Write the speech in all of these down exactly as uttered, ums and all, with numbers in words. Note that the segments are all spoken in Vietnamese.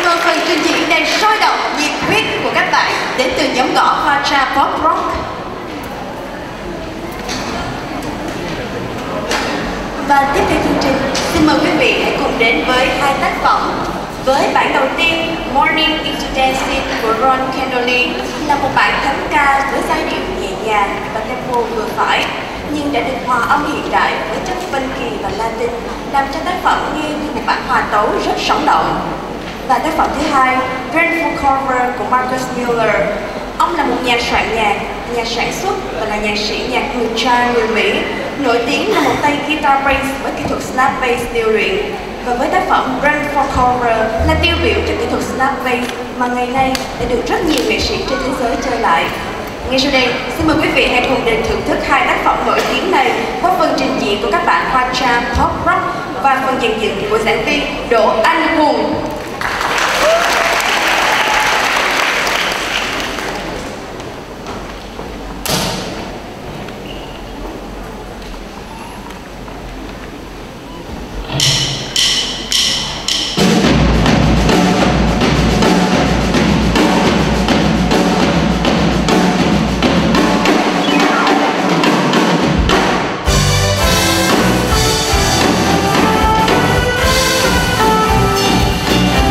mừng phần trình diễn đầy sôi động, nhiệt huyết của các bạn đến từ nhóm gõ Hoa Tra Pop Rock. Và tiếp theo chương trình, xin mời quý vị hãy cùng đến với hai tác phẩm. Với bản đầu tiên, Morning into Dancing của Ron Kenoly là một bản thánh ca với giai điệu nhẹ nhàng và tempo vừa phải, nhưng đã được hòa âm hiện đại với chất funky và Latin, làm cho tác phẩm nghe như một bản hòa tấu rất sống động. Và tác phẩm thứ hai, Grateful Cover của Marcus Miller. Ông là một nhà soạn nhạc, nhà sản xuất và là nhạc sĩ nhạc người trai người Mỹ, nổi tiếng là một tay guitar bass với kỹ thuật snap bass điêu luyện. Và với tác phẩm Run for Cover là tiêu biểu cho kỹ thuật snap bass mà ngày nay đã được rất nhiều nghệ sĩ trên thế giới chơi lại. Ngay sau đây, xin mời quý vị hãy cùng đến thưởng thức hai tác phẩm nổi tiếng này qua phần trình diễn của các bạn Hoa Tra Pop Rock và phần dàn dựng của giảng viên Đỗ Anh Hùng. We'll be right back.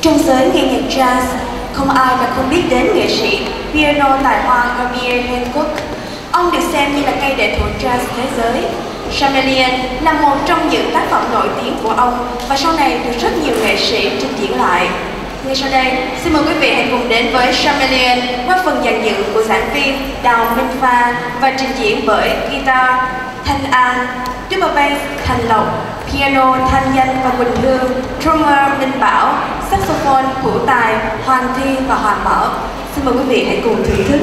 Trong giới nghe nhạc jazz, không ai mà không biết đến nghệ sĩ piano tài hoa Herbie Hancock. Ông được xem như là cây đại thụ jazz thế giới. Chameleon là một trong những tác phẩm nổi tiếng của ông và sau này được rất nhiều nghệ sĩ trình diễn lại. Ngay sau đây, xin mời quý vị hãy cùng đến với Chameleon qua phần dàn dựng của giảng viên Đào Minh Pha và trình diễn bởi guitar Thanh An, double bass Thành Lộc, piano Thanh Danh và Quỳnh Hương, drummer Minh Bảo, saxophone Hữu Tài, Hoàng Thi và Hoàng Bảo. Xin mời quý vị hãy cùng thưởng thức.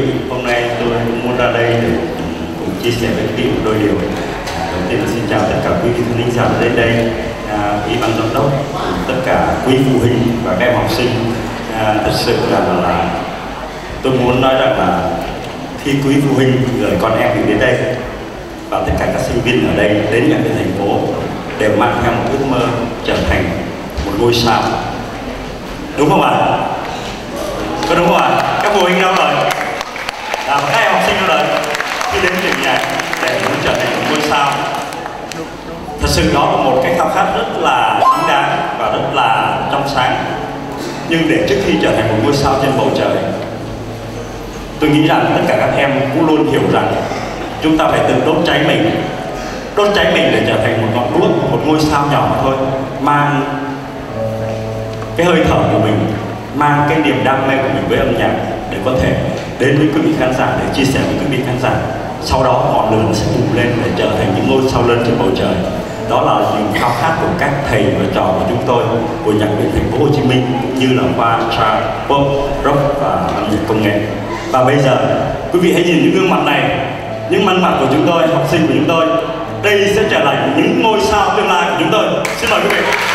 hôm nay tôi cũng muốn ra đây để cùng chia sẻ với quý vị một đôi điều. Đầu tiên là xin chào tất cả quý vị khán thính giả đến đây, à, ủy ban giám đốc, tất cả quý phụ huynh và các em học sinh. À, thật sự là, là tôi muốn nói rằng là khi quý phụ huynh gửi con em mình đến đây và tất cả các sinh viên ở đây đến nhận cái thành phố đều mang theo một ước mơ trở thành một ngôi sao, đúng không ạ? À? Có đúng không ạ? À? Các phụ huynh đâu rồi? À, các em học sinh đâu rồi? Khi đến trường nhạc để muốn trở thành một ngôi sao, thật sự đó là một cái khao khát rất là chính đáng và rất là trong sáng. Nhưng để trước khi trở thành một ngôi sao trên bầu trời, tôi nghĩ rằng tất cả các em cũng luôn hiểu rằng chúng ta phải tự đốt cháy mình, đốt cháy mình để trở thành một ngọn đuốc, một ngôi sao nhỏ mà thôi, mang cái hơi thở của mình, mang cái niềm đam mê của mình với âm nhạc để có thể đến với quý vị khán giả, để chia sẻ với quý vị khán giả. Sau đó ngọn lửa sẽ bùng lên để trở thành những ngôi sao lớn trên bầu trời. Đó là những khao khát của các thầy và trò của chúng tôi, của nhạc viện Thành phố Hồ Chí Minh, như là khoa tra, pop, rock và âm nhạc công nghệ. Và bây giờ quý vị hãy nhìn những gương mặt này, những mặt mặt của chúng tôi, học sinh của chúng tôi. Đây sẽ trở thành những ngôi sao tương lai của chúng tôi. Xin mời quý vị.